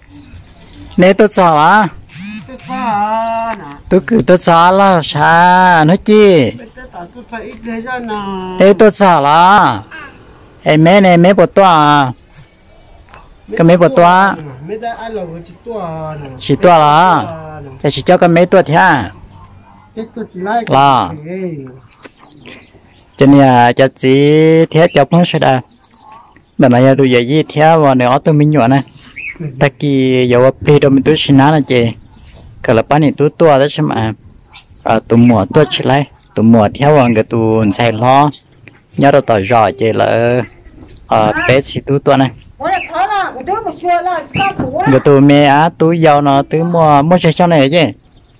nè tôi cho à tôi cứ tôi cho là sao nói chi nè tôi cho là em mấy này mấy bột toa cái mấy bột toa chỉ toa là chỉ cho cái mấy toa thế là cho nên cho chị thế cho phong sẽ đã đợt này tôi dạy gì thế và nếu tôi mình nhọn này ta kỳ giờ bây giờ mình tôi xin nói là chị cái là bán này tôi tua đó chứ mà tôi mua tôi chỉ lấy tôi mua theo vào cái tôi xài lo nhớ đâu tỏi giò chị là bé xí tôi tua này cái tôi mẹ á tôi giàu nó tôi mua cho này chứ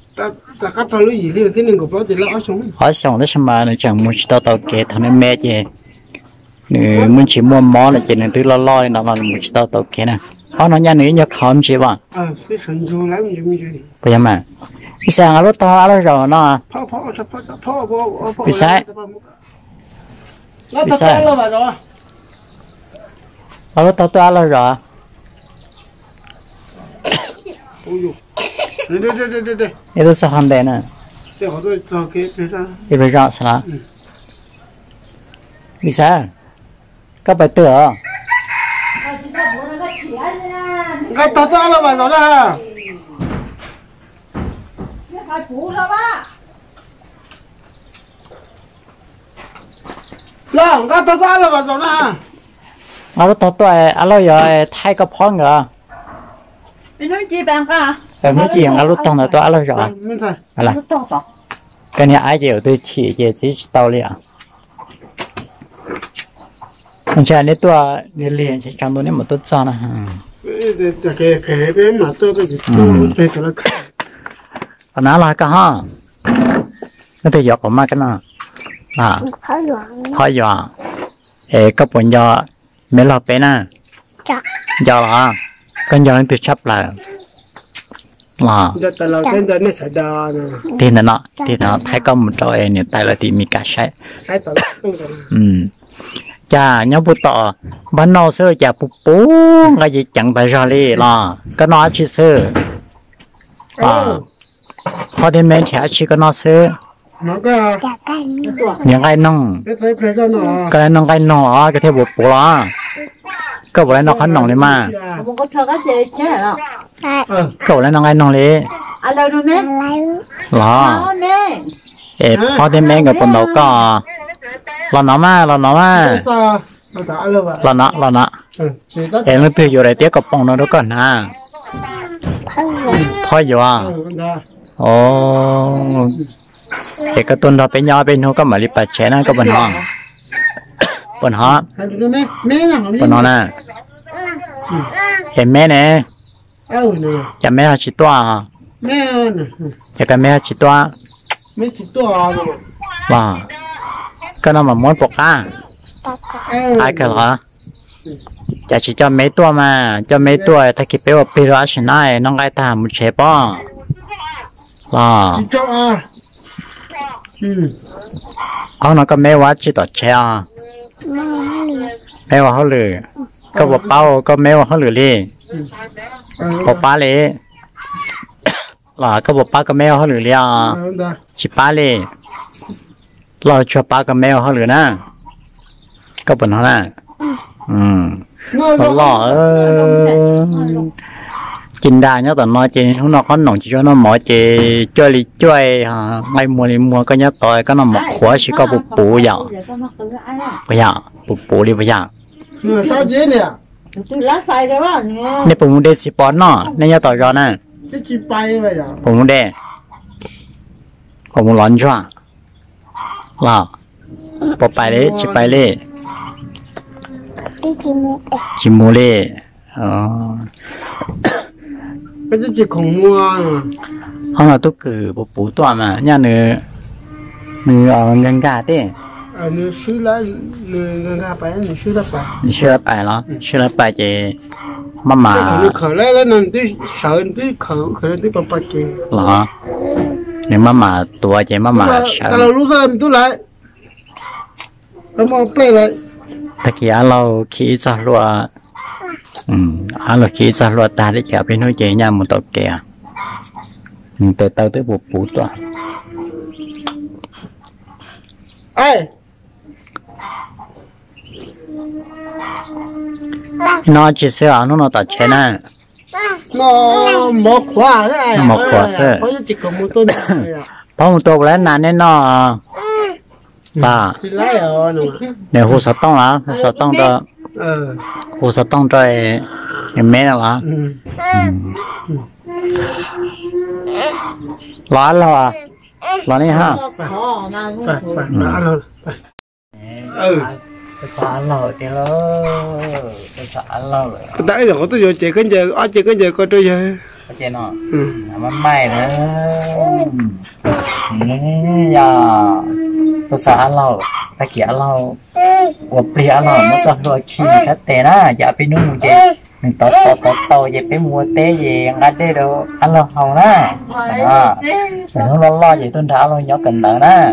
hỏi xong đó mà nó chẳng muốn tao tao kể thằng em mẹ chứ muốn chỉ mua món là chỉ nên tôi lo nó mà muốn tao tao kể nè họ nói nhà nữ nhà không chỉ vậy bây giờ mà bây giờ nó to nó rồi nó bây giờ nó to nó rồi đây tôi sao không đây nè đây bây giờ sao bây giờ các bạn tưởng cái tao ra là vào rồi đó Long cái tao ra là vào rồi đó nó to alo giờ thay cái phong rồi mình nói gì bạn cả nói gì alo to là to alo rồi là cái này ai chịu tôi chỉ tao liền anh cha này tôi liền chỉ trong tôi này một tôi cho nè nó là cái ha nó thì giọt của ma cái nào hỏi dọa có bốn giờ mấy lọ bé nè giờ là con giờ nó từ chấp lại thì nó thấy có một trò này tại là thì mình cả sai cha nhớ bút tọ bán nô sơ cha bố cái gì chẳng phải ra đi là cái nó chỉ sơ họ đến mấy thẻ chỉ cái nó sơ những cái nông cái nông cái theo bố đó cái bố nó khăn nông đấy mà cậu lại nông cái nông đấy là họ đến mấy người còn đâu có là nó mà là nó em nó từ rồi tiếc cặp bông nó đâu còn ha thôi rồi à ồ thì cái tuần đó bên nhau bên nó có mà đi bắt chén có bên họ nè em mẹ nè cha mẹ chỉ toa cha cái mẹ chỉ toa wow cái nào mà muốn bọc ai cái hả chả chỉ cho mấy tua mà cho mấy tua thay kịp béo bê ra xin này nó ngay ta một chế bò ông nó có mấy quá chỉ tọt chế à mấy quá họ lử có bọc bao có mấy quá họ lử đi bọc ba lì là có bọc ba có mấy quá họ lử đi à chỉ ba lì lo cho ba cái mèo họ lừa nè có bệnh họ nè lo chín đa nhớ tận nó chỉ nó có nồng chỉ cho nó mọi chỉ chơi li chơi ngày mua cái nhớ tội cái nó một khóa chỉ có bù dạo bù đi bây giờ sao chứ nè nè bù đê chỉ bón nó nè nhớ tội rồi nè chỉ bay vậy bù đê bù lon cho là bỏ bài đấy chỉ bài đấy chỉ mua đấy cái gì chỉ không mua không là tôi cứ bố toàn mà nhà nữa ngân gà đấy nữa xí lá ngân gà bài nữa xí lá bài đó xí lá bài chị mà khởi lên là tôi sợ tôi khởi tôi bật chị là nếu mà tua chị mà sợ kalau lu sao tôi lại nó mà play lại tất cả lâu khi cho luôn anh là khi sao luật ta để chào bên nói chuyện nha một tàu kè từ tàu tới buộc bút to ai nó chỉ sợ nó tạt chén à nó một khóa đấy một khóa sẽ có chỉ có một tuần bao một tuần lấy nàn nên nó bà chỉ lấy ở nữa để hồ sơ tông là hồ sơ tông cho hồ sơ tông cho em mẹ nào là lo lo này ha xã lò thì lo xã lò rồi tại giờ tôi giờ chỉ cái giờ ở chỉ cái giờ coi tôi giờ cái nó mà mày nữa giờ tôi xã lò ta kia lò và bia lò nó sao rồi khi khách tệ na giờ phải nuôi gì mình tao giờ phải mua té gì ăn đây đâu ăn lò hồng na mình nó lo gì tôi đã lo nhỏ cần đỡ na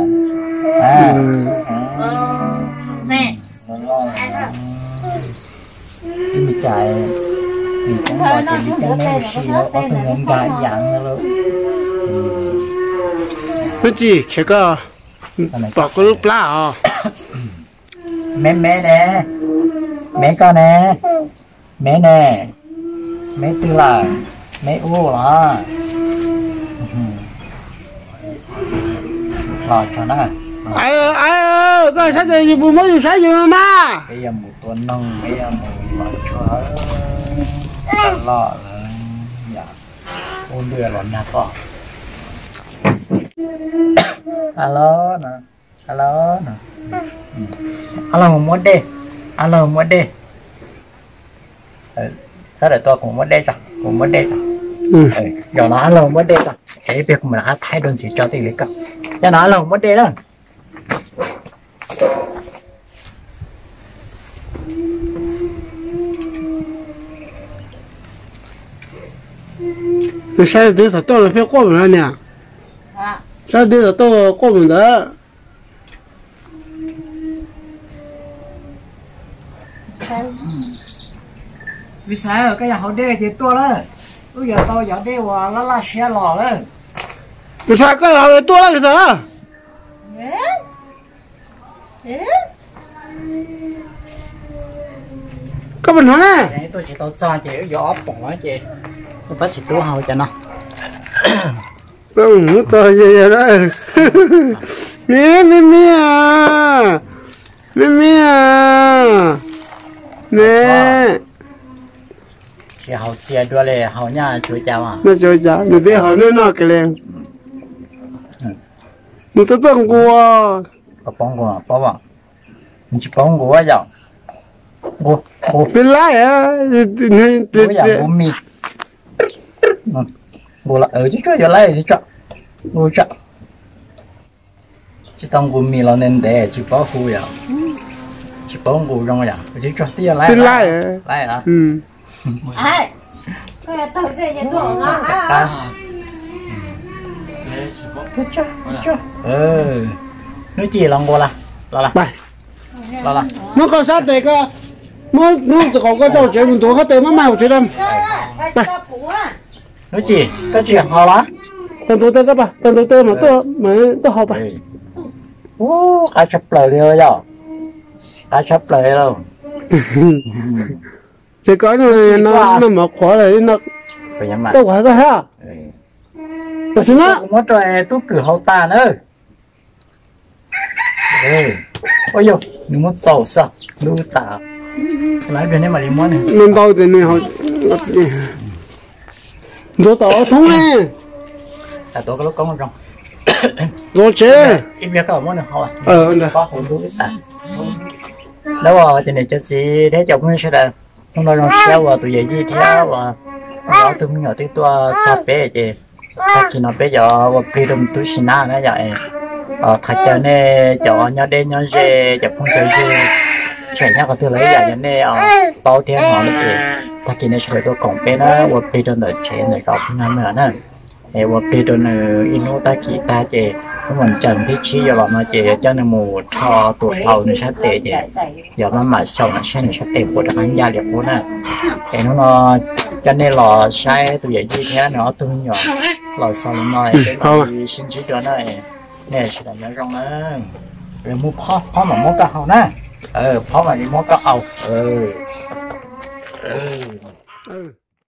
Nè. Đi chạy thì cũng bỏ chạy đi chân nó xì nó có từng em gái dạng nữa luôn cái gì cái có bỏ cái lúc lá à mẹ nè mẹ con nè mẹ tư là mẹ u là rồi cho nó ai ơi cái sao gì bùi mới sao gì mà bây giờ một tuần nông bây giờ một loại cho lọ dạ ôn đưa lọ nhà to alo nè alo một đi sao để tôi cũng một đi rồi giờ nó alo một đi rồi cái việc mà nó thay đổi gì cho tiền lấy cả cho nó alo một đi đó 你现在对他到了别过门了呢？现在对他到过门的。 vì sao cái nhà họ đê chỉ to đó bây giờ tôi giờ đê hòa nó là xe lò đó vì sao cái họ to là cái gì các bạn nói nè tôi chỉ tôi cho chị ở gió bỏ chị tôi bắt chị túa hầu cho nó tôi muốn tôi gì đó mía nè chị hầu xe đua lề hầu nhà chuối chào à nó chuối chào người ta hầu nó cái liền người ta tưởng qua bông vào mình chỉ bông của vậy Ủa bên lại á bố mì bố là ở chứ cho lại chứ bố chợ chỉ tông bố mì là nên để chỉ bảo hú vậy chỉ bông bố rong vậy chỉ cho tia lại bên lại hả Ai cái tao đây vậy thôi nó nói gì lòng bố là nó có sao để cơ nó có cái đồ chơi mình tổ hết tiền mà mày chơi đâm nói gì cái chuyện họ lá tao tổ tao bà tao mà tôi học bà ai chấp lời đi rồi ai chấp lời đâu chỉ có nó mà khóa này nó tôi khóa cái ha tôi xin nó muốn cho tôi cử hậu ta nữa ôi dồi đừng muốn sầu sao lưu tả lấy bên đây mà đi muốn này nên tôi thì nên họ tôi tổ thông nè à tôi có lúc có một rong tôi chế ít việc có muốn được hỏi được có hồn lưu tả đâu rồi thì này cho chị thế chồng nó sẽ là không nói nó theo và tụi gì theo và nó từ mình ở tới tua chạp bé chị khi nó bé giờ và khi đừng tôi xin na nữa vậy thật cho nên cho nhau đen nhau dê cho không chơi gì chuyện nhau có thể lấy giải nên bao tiền họ nữa chị ta kia này chơi tôi còn bé nó và khi đừng đợi chuyện này có không ăn nữa nè và khi đừng inu ta kia ta chị cái mình trần thì chi giờ mà chị cho nên mù cho tuổi thầu nó sát tệ chị giờ mà sau nó sẽ tệ của thằng gia liệt của nó cái nó cho nên là sai tụi vậy gì thế nó tung nhỏ là sau nó cái sinh trí cho nó nè sẽ là nhớ rong á rồi mua phó mà mua cá hậu nè phó mà đi mua cá hậu